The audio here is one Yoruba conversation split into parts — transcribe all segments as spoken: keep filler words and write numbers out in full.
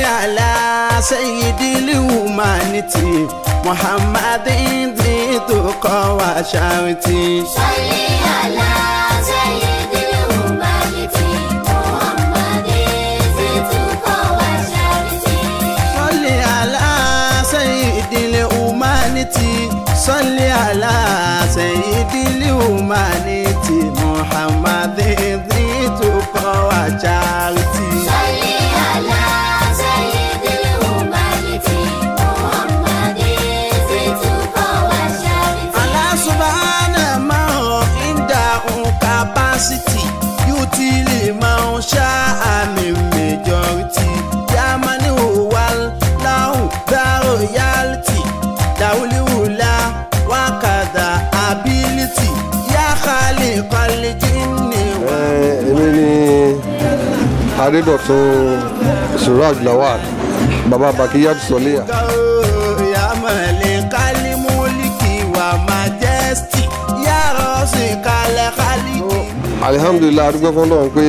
على سيد الهومانيتي محمد ذي تقى وشارتي صلي على سيد الهومانيتي محمد ذي تقى وشارتي صلي على سيد الهومانيتي صلي على سيد الهومانيتي محمد ذي تقى وشارتي صلي على سيد الهومانيتي محمد ذي تقى وشارتي Allah subhanahu ma inda capacity utili ma sha'a min majority ya mani wal lahu da royalty dawli wula wa kada ability ya khaliqal jinni wa èmi ni Adédọ̀tun Suraj Lawal baba Bakiyat Soliya. ya malikal mulki wa majesty ya rasikal khaliqi Alhamdulillah adúgbò fún Ọlọ́run pé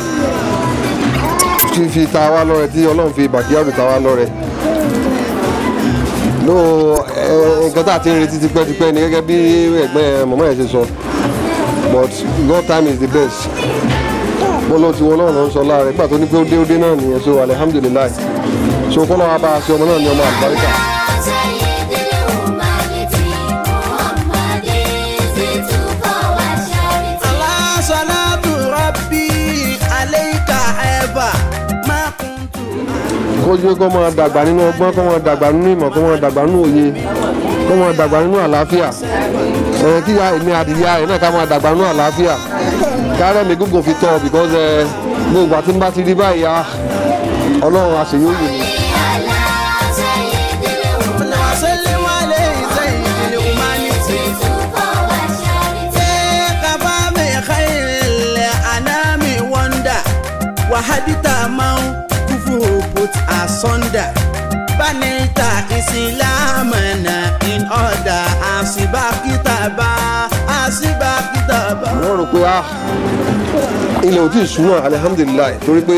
fífi ta wá lọ́rẹ tí Ọlọ́run fi Bakiyat ta wá lọ́rẹ. no nǹkan tá a ti ń retí tipẹ́tipẹ́ ni gẹ́gẹ́ bí ẹ̀gbọ́n mọ̀mọ́ ẹ̀ ṣe sọ but God time is the best. mo lọ tí wọn náà lọ sọ láàrẹ gbà tó ní pé ó dé ó dé náà nìyẹn so alhamdulillah so kọ́nà wa bá a ṣe ọmọ náà ní ọmọ àlùbáríkà. سيد الهومانيتي محمد ذي تقى وشارتي Allah salatu rabbi alayka eba ma kuntu kó jẹ́ kó máa dàgbà nínú ọgbọ́n kó máa dàgbà nínú ìmọ̀ kó máa dàgbà nínú òye kó máa dàgbà nínú àlàáfíà ẹ̀ kí ya èmi àdìyá ẹ̀ náà ká máa dàgbà nínú àlàáfíà kárẹ́ mi gúngùn fi tọ́ because ẹ̀ gbogbo àti bá ti rí báyìí ah Ọlọ́run àṣeyọ́ yìí ni. على سيد وسلم عليه سيد الهومانيتي تقى وشارتي كفى بخير الأنام wonder وحدث من كفه put asunder بنيت إسلامنا in order أصبح كتابا أصبح كتابا. wọ́n rò pé ah ilẹ̀ ò tí ì súnmọ́ alihamdulilayi torí pé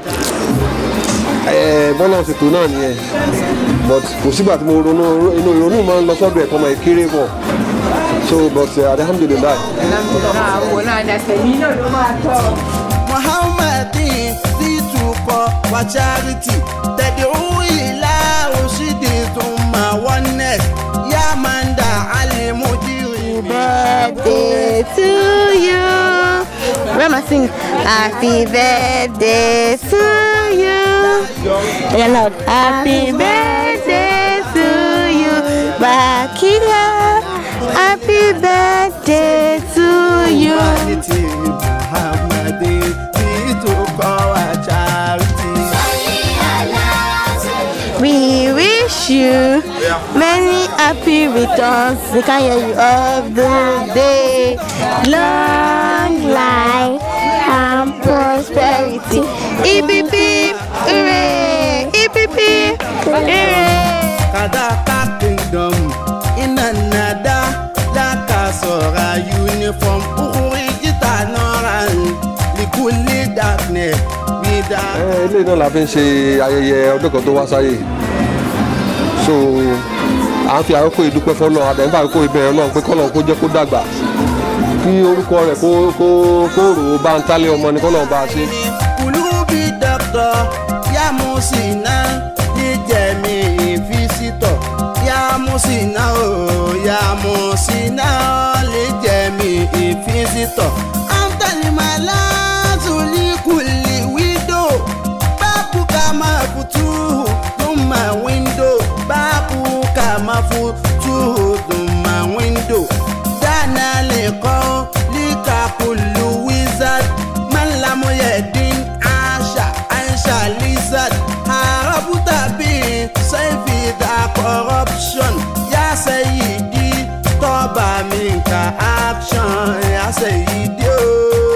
bọ́lá ṣètò náà nìyẹn but kò sígbà tí mo ronú inú ìrònú máa ń lọ sọ́dọ̀ ẹ̀kọ́ ọmọ ìkéré pọ̀ so but alihamdulilayi. محمد ذي تقى وشارتي تدعو إلى رشد ثم oneness يا من دعا المدير. Birthday to you. Grandma sing happy birthday to you. Yeah, loud. Happy birthday to you, Bakila. Happy birthday to you. Humanity, Muhammad ذي تقى وشارتي. صلي على سيد We wish you many happy returns. We can hear you of the day. Long life and prosperity. E P P, hooray! E P P, hooray! Kadaka kingdom in another Laka Sora uniform Urijita Noran Likuli darkness without ilé náà la fi ń ṣe ayẹyẹ ọdún kan tó wá sáyé so à ń fi àkókò ìdúpẹ́ fọ́lọ́ àdéhùn àkókò ìbẹ̀rẹ̀ náà pé kọ́lọ̀ kó jẹ́ kó dàgbà kí orúkọ rẹ̀ kó kó kó rò ó bá ń tálé ọmọ ní kọ́lọ̀ bá a ṣe. Kulubi doctor Ya Musina Nijemi visitor Ya Musina oh Ya Musina Nijemi visitor Antali malazuli kuli widow Babu kama futu Duma window Babu kama futu Duma window Dana leko Lika kulu wizard Malamu yedin Asha Aisha lizard Harabu tabi Saifi da corruption Ya sayidi Toba minka action Ya sayidi oh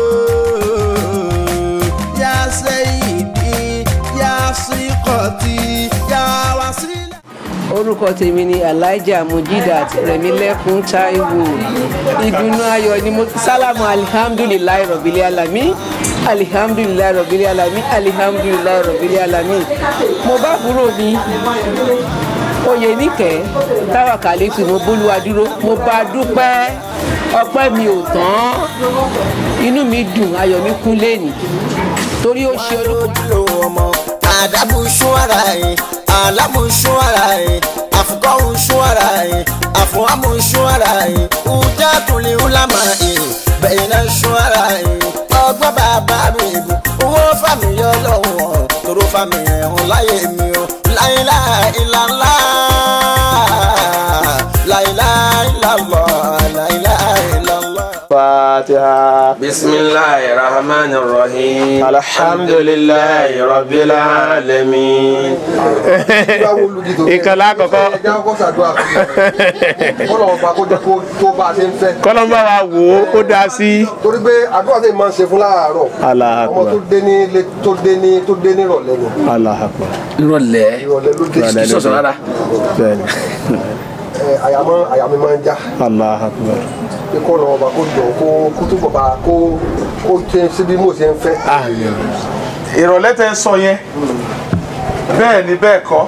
Ya sayidi Ya sikoti Ya wasila orúkọ tèmi ni Alhaja Mujidat Rẹ̀mílẹ́kún Táíwò. Ìdùnnú ayọ̀ ni mo sálámù alihamdulilayi rọ̀bìlì alami alihamdulilayi rọ̀bìlì alami alihamdulilayi rọ̀bìlì alami. Mo bá àbúrò mi oyè níkẹ́ táwa kàlẹ́tù mo bólúwa dúró mo bá dúpẹ́ ọpẹ́ mi ò tán inú mi dùn ayọ̀ mi kún lẹ́nìí torí ó ṣe olóko. Adabu shuarai, alamu shuarai, afqahu shuarai, afwamu shuarai, ujatuli ulamai, bayna shuarai, ọgbọ́n bàbá mi bù, owó fàmì yọ lọ́wọ́, toro fàmì ẹ̀hún láyé mi o, la ilaha illallah, la ilaha illallah, la ilaha illallah. Fatiha. Bismillahir Rahmanir Rahim. Alhamdulillahi Rabbil Alamin. Ìkànnì àkọ́kọ́. Kọ́lọ́mbà wa wò ó kó dá sí. Torí pé àdúrà tẹ̀ máa ń ṣe fún láàárọ̀. Ọmọ tó dé ní tó dé ní tó dé ní ìrọ̀lẹ́ ni. Ìrọ̀lẹ́. Ìrọ̀lẹ́ ló dé sí. Sọ̀sọ̀ rárá. Àyàmọ́ àyàmí máa ń já. Pé kó lọ ọba kó jọ kó kó tó bọ̀ bá kó kó ṣe síbi mo ṣe ń fẹ́. Ìrọ̀lẹ́ tẹ́ ń sọ yẹn bẹ́ẹ̀ ni bẹ́ẹ̀ kọ́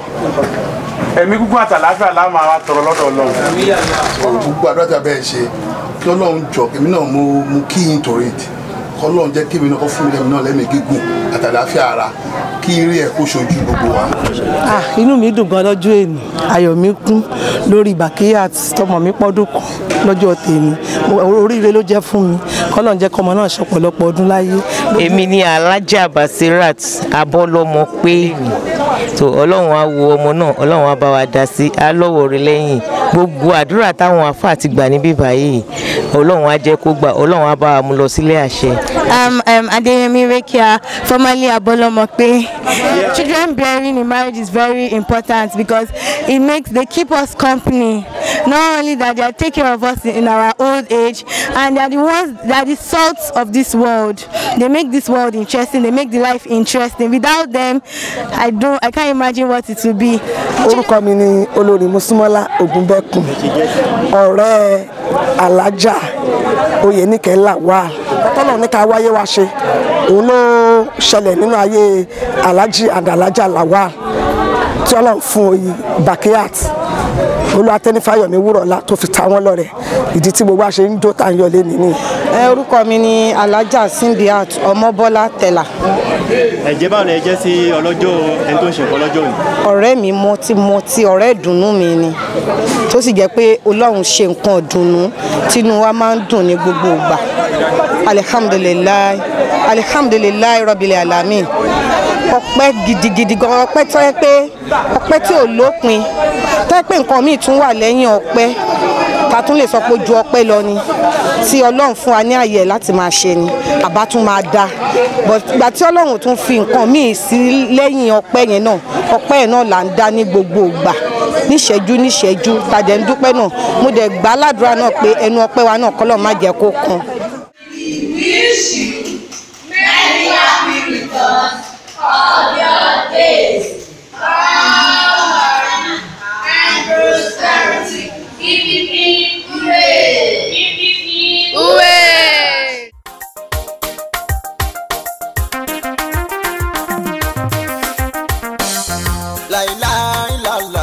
ẹ̀mí gúgún àtàláfíà láwọn máa tọrọ lọ́dọ̀ Ọlọ́run. Gbogbo àdúrà tí a bẹ́ẹ̀ ṣe kí Ọlọ́run jọ èmi náà mo mú kí n torí it kí Ọlọ́run jẹ́ kí èmi náà kó fún mi lẹ́mi náà lẹ́mìí gígùn àtàláfíà ara kí eré ẹ̀ kó ṣojú gbogbo wa. Ah, inú mi dùn gan lọ́jọ́ èní ayọ̀ mi kún lórí Bakiyat tọmọ mi pọ́dún kan lọ́jọ́ tèmi oríire ló jẹ́ fún mi kọ́lọ́n jẹ́ kọ́mọ náà ṣọ̀pọ̀lọpọ̀ ọdún láyé. Èmi ni Alhaja Basirat Abọ́lọ́mọ pé tó Ọlọ́run á wo ọmọ náà Ọlọ́run á bá wa dá sí á lọ́wọ́ rẹ̀ lẹ́yìn gbogbo àdúrà táwọn àfáà ti gbà níbí báyìí Ọlọ́run á jẹ́ kó gbà Ọlọ́run á bá wa mú lọ sílé àṣẹ. Um, um, Adeyemi Rekia, formerly Abolomope. Children bearing in marriage is very important because it makes they keep us company. Not only that, they take care of us in our old age, and they are the ones that are the salts of this world. They make this world interesting. They make the life interesting. Without them, I don't, I can't imagine what it will be. Orúkọ mi ni Olórí Musimola Ogunbekun, ọ̀rẹ́ Alhaja Oyenike Lawal. Tọ́lọ̀ ní ká wáyé wá ṣe òun ló ṣẹlẹ̀ nínú ayé Alhaji and Alhaja Lawal tí Ọlọ́run fún oyè Bakiyat Olúwatẹ́nífáyọ̀mí Wúrọ̀lá tó fi ta wọ́n lọ́rẹ ìdí tí gbogbo àṣẹ ń jó tá ń yọlé nìyí. Orúkọ mi ni Alhaja Simbiat Ọmọbọ́lá Tẹ̀là. Ẹ̀jẹ̀ báwo ni ẹ jẹ́ sí ọlọ́jọ́ ẹni tó ń ṣe ọlọ́jọ́ òní? Ọ̀rẹ́ mi mọ́tímọ́tí ọ̀rẹ́ ìdùnnú mi ni tó sì jẹ́ pé Ọlọ́run ṣe nǹkan ìdùnnú tínú wa máa ń dùn ní gbogbo ìgbà. Alihamdulilayi alihamdulilayi Rabbil Alamin. Ọpẹ́ gidigidi gan ọpẹ́ tó yẹ pé ọpẹ́ tí ò lópin tó yẹ pé nǹkan míì tún wà lẹ́yìn ọpẹ́ ta tún lè sọ pé ju ọpẹ́ lọ ni tí Ọlọ́run fún wa ní àyè láti máa ṣe ni àbá tún máa dá but ìgbà tí Ọlọ́run tún fi nǹkan míì sí lẹ́yìn ọpẹ́ yẹn náà ọpẹ́ yẹn náà là ń dá ní gbogbo ìgbà níṣẹ́jú níṣẹ́jú tàdé ń dúpẹ́ náà mo dẹ̀ gbà ládùúrà náà pé ẹnu ọpẹ́ wa náà kọ́lọ́ má jẹ́ kó kan. Wish you many happy returns of your days, power and prosperity. Hip hip hip hooray! Hip hip hip hooray! La ilaha illallah.